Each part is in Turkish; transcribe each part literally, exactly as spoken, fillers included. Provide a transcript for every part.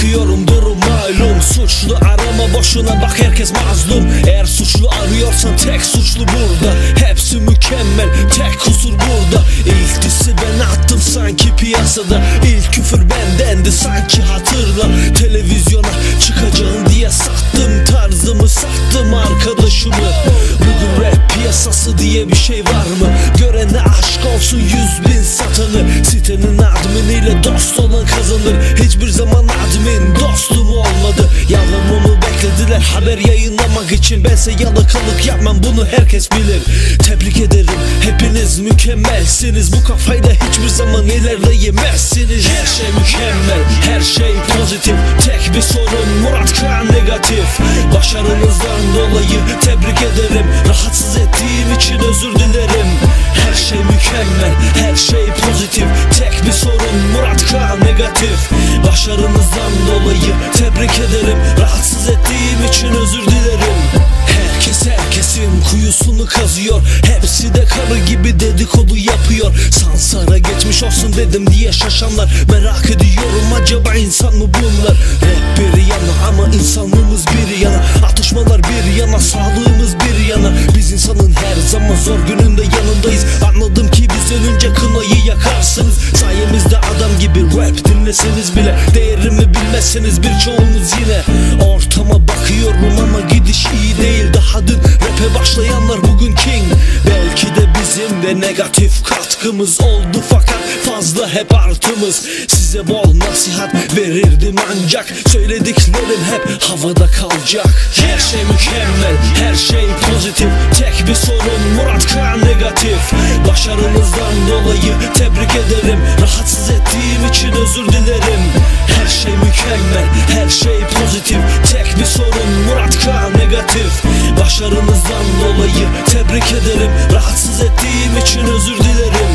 bakıyorum durum malum. Suçlu arama boşuna, bak herkes mazlum. Eğer suçlu arıyorsan tek suçlu burada. Hepsi mükemmel, tek kusur burada. İlk disi ben attım sanki piyasada. İlk küfür bendendi sanki, hatırla. Televizyona çıkacağım diye sattım tarzımı, sattım arkadaşımı. Bugün rap piyasası diye bir şey var mı? Görene aşk olsun yüz bin satanı. Sitenin adminiyle dost olan kazanır. Hiçbir zaman admin dostum olmadı. Yalanımı beklediler haber yayınlamak için. Bense yalakalık yapmam, bunu herkes bilir. Tebrik ederim, hepiniz mükemmelsiniz. Bu kafayla hiçbir zaman ilerleyemezsiniz. Her şey mükemmel, her şey pozitif. Tek bir sorun, Murat Kağan negatif. Başarınızdan dolayı tebrik ederim. Rahatsız ettiğim için özür dilerim. Her şey mükemmel, her şey pozitif. Tek bir sorun, Murat Kağan negatif. Başarınızdan dolayı tebrik ederim. Rahatsız ettiğim için özür dilerim. Herkes herkesin kuyusunu kazıyor. Hepsi de karı gibi dedikodu yapıyor. Sansara geçmiş olsun dedim diye şaşanlar. Merak ediyorum, acaba insan mı bunlar? Rap bir yana ama insanlığımız bir yana. Atışmalar bir yana, sağlığımız bir yana. Biz insanın her zaman zor gününde yanındayız. Anladım ki biz ölünce kınayı yakarsınız. Sayemizde adam gibi rap dinleseniz bile değerimi bilmezseniz birçoğunuz yine. Ortama bakıyorum ama gidiş iyi değil. Daha dün rap'e başlayanlar bugün king. Belki de bizim de negatif katkımız oldu, fakat fazla hep artımız. Size bol nasihat verirdim ancak söylediklerim hep havada kalacak. Her şey mükemmel, her şey pozitif. Tek bir sorun, Murat Kağan negatif. Başarınızdan dolayı tebrik ederim. Rahatsız ettiğim için özür dilerim. Her şey mükemmel, her şey pozitif. Tek bir sorun, Murat Kağan negatif. Başarınızdan dolayı tebrik ederim. Rahatsız ettiğim için özür dilerim.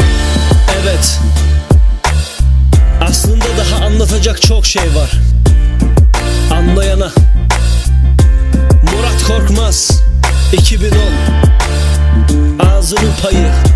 Evet, aslında daha anlatacak çok şey var. Anlayana. Murat Korkmaz, iki bin on. Ağzının payı.